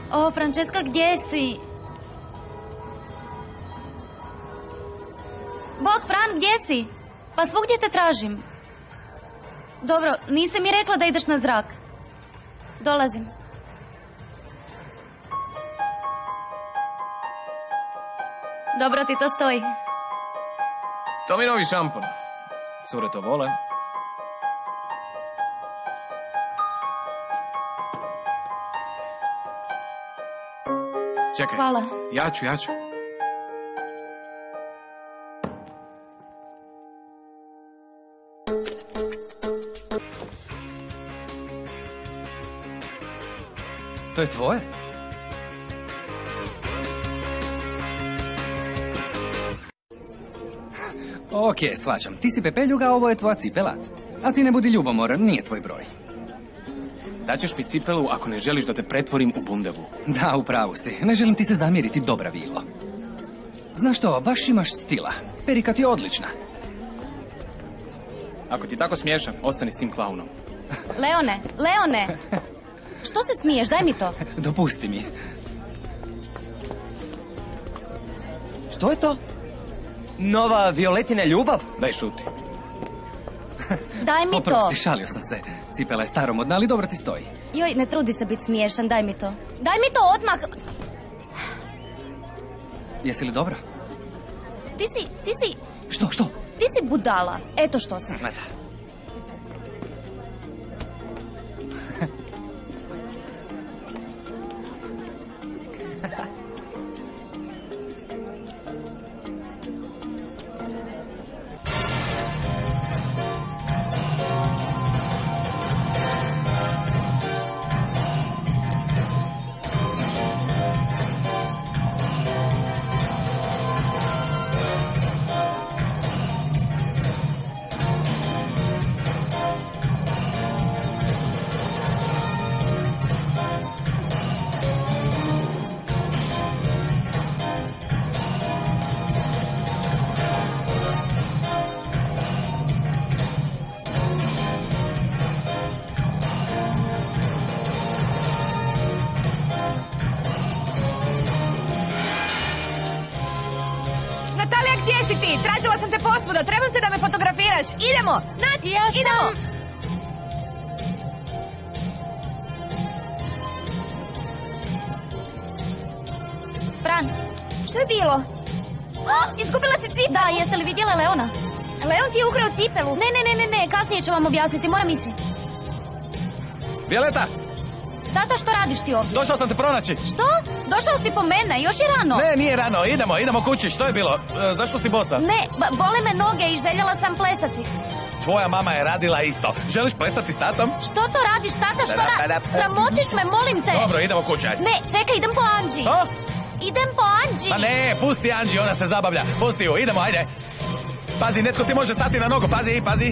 O, Francesca, gdje si? Bog, Fran, gdje si? Pa svugdje te tražim. Dobro, nisi mi rekla da ideš na zrak. Dolazim. Dobro ti to stoji. To mi novi šampon. Cure to vole. Čekaj. Hvala. Ja ću. To je tvoje? Ok, shvaćam. Ti si pepeljuga, a ovo je tvoja cipela. A ti ne budi ljubomoran, nije tvoj broj. Daćeš mi cipelu ako ne želiš da te pretvorim u bundevu. Da, upravu si. Ne želim ti se zamjeriti, dobra Vilo. Znaš što, baš imaš stila. Perika ti je odlična. Ako ti tako smiješan, ostani s tim klaunom. Leone! Što se smiješ? Daj mi to. Dopusti mi. Što je to? Nova Violetina ljubav? Daj šuti. Daj mi to. Oprosti, šalio sam se. Cipela je staromodna, ali dobro ti stoji. Joj, ne trudi se biti smiješan, daj mi to. Daj mi to odmah. Jesi li dobra? Ti si... Što? Ti si budala. Eto što si. Da. Natalija, gdje si ti? Tražila sam te posvuda, trebam te da me fotografiraš. Idemo, Nati, idemo. Fran, Što je bilo? Izgubila si cipelu. da, jeste li vidjela Leona? Leon ti je ukrao cipelu. Ne, kasnije ću vam objasniti, moram ići. Violeta, Tata, što radiš ti ovdje? došao sam te pronaći. Što? Došao si po mene, još je rano. Ne, nije rano, idemo kući, što je bilo? Zašto si bosa? Ne, bole me noge i željela sam plesati. Tvoja mama je radila isto. Želiš plesati s tatom? Što to radiš, tata, Sramotiš me, molim te. Dobro, idemo kući, ajde. Ne, čekaj, idem po Anđi. Što? Idem po Anđi. Pa ne, pusti Anđi, ona se zabavlja. Pusti ju, idemo, ajde. Pazi, netko ti može stati na nogu, pazi.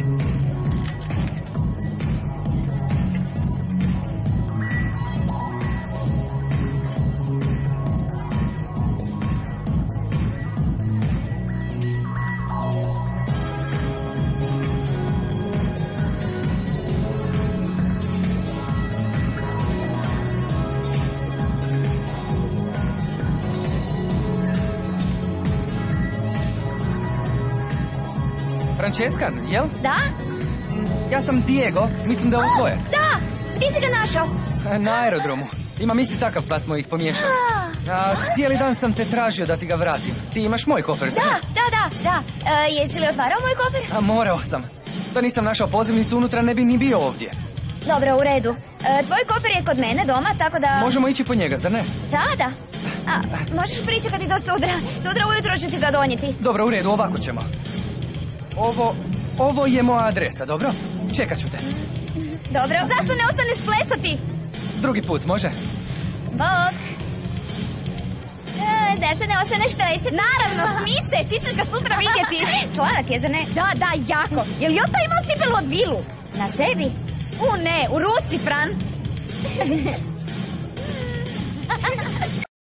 Francesca, jel? Da? Ja sam Diego, mislim da je ovo tvoje. Da, gdje si ga našao? Na aerodromu. Imam isti takav pa smo ih pomiješali. Cijeli dan sam te tražio da ti ga vratim. Ti imaš moj kofer, zar ne? Da. Jesi li otvarao moj kofer? Morao sam. Da nisam našao pozivnicu unutra ne bi ni bio ovdje. Dobro, u redu. Tvoj kofer je kod mene doma, tako da... Možemo ići po njega, zar ne? Da. Možeš pričekati do sutra. Sutra ujutro ću ti ga donijeti. Dobro, u redu, ovako ćemo. Ovo je moja adresa, dobro? Čekat ću te. Dobro, zašto ne ostaneš plesati? Drugi put, može? Bok. Zašto ne ostaneš plesati? Naravno, smij se, ti ćeš ga sutra vidjeti. Sladak je, zar ne? Da, jako. Je li on to imao cipelu od Vilu? Na sebi? Ne, u ruci, Fran.